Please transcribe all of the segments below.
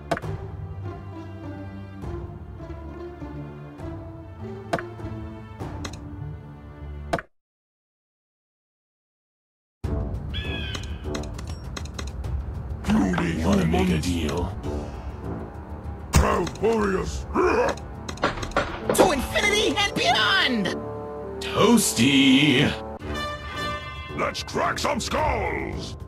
Wanna make a deal? Proud warriors! To infinity and beyond! Toasty! Let's crack some skulls!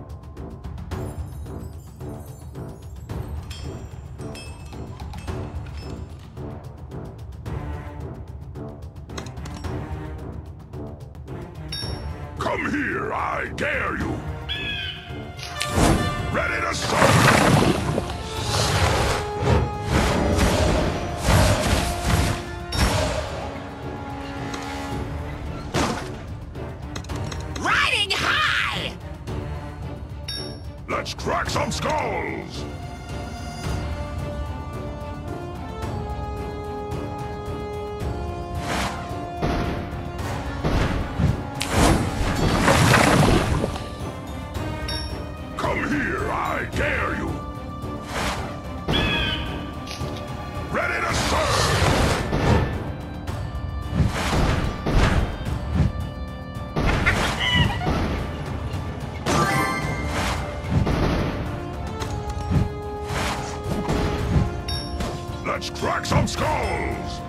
Come here, I dare you! Ready to serve! Riding high! Let's crack some skulls! Come here, I dare you! Ready to serve! Let's crack some skulls!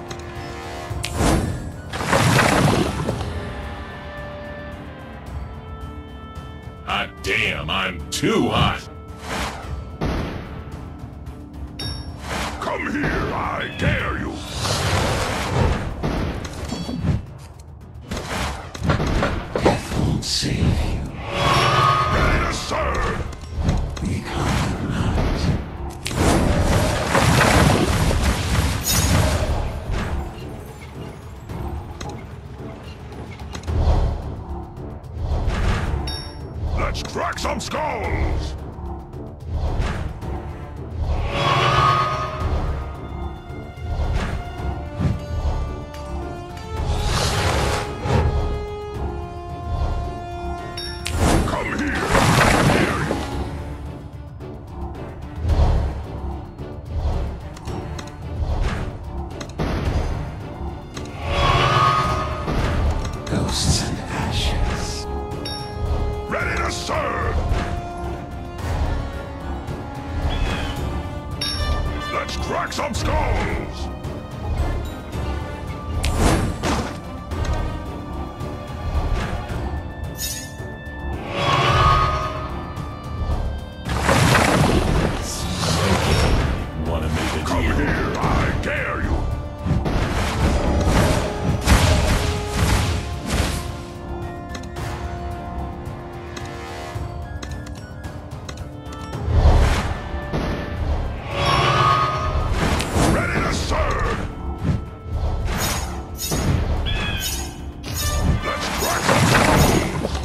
Hot damn, I'm too hot! Come here, I dare you! Death won't save you. Ready to serve! Become the night. Let's crack some skulls! Come here, I dare you! Ghosts and ashes. Ready to serve! Let's crack some skulls! Wanna make a Come deal? here, I dare you! Ready to serve! Let's crack some skulls!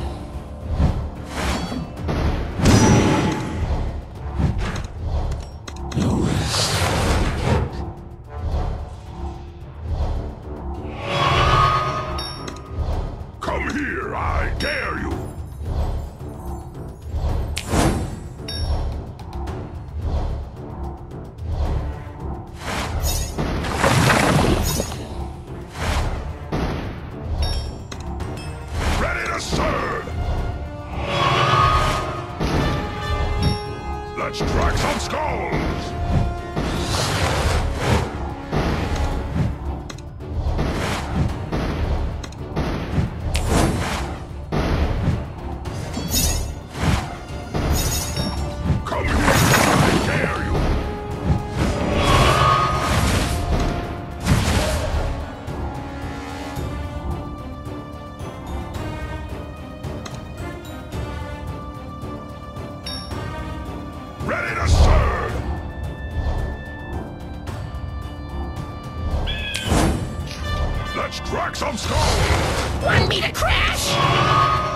No rest. Come here, I dare you! Ready to serve! Let's crack some skulls! Come here, I dare you! Ready to serve! Let's crack some skulls! Want me to crash?